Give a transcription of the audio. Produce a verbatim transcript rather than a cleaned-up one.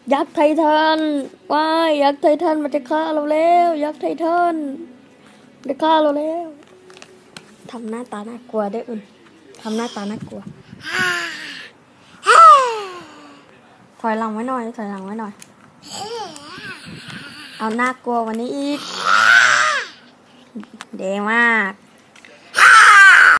ยักษ์ไททันว้ายยักษ์ไททันมันจะฆ่าเราแล้วยักษ์ไททันจะฆ่าเราแล้วทำหน้าตาน่ากลัวได้อุ่นทำหน้าตาน่ากลัวถอยหลังไว้หน่อยถอยหลังไว้หน่อยเอาน่ากลัววันนี้อีกเดมาก